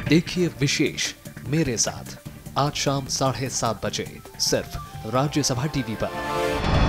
देखिए विशेष मेरे साथ आज शाम 7:30 बजे सिर्फ राज्यसभा टीवी पर।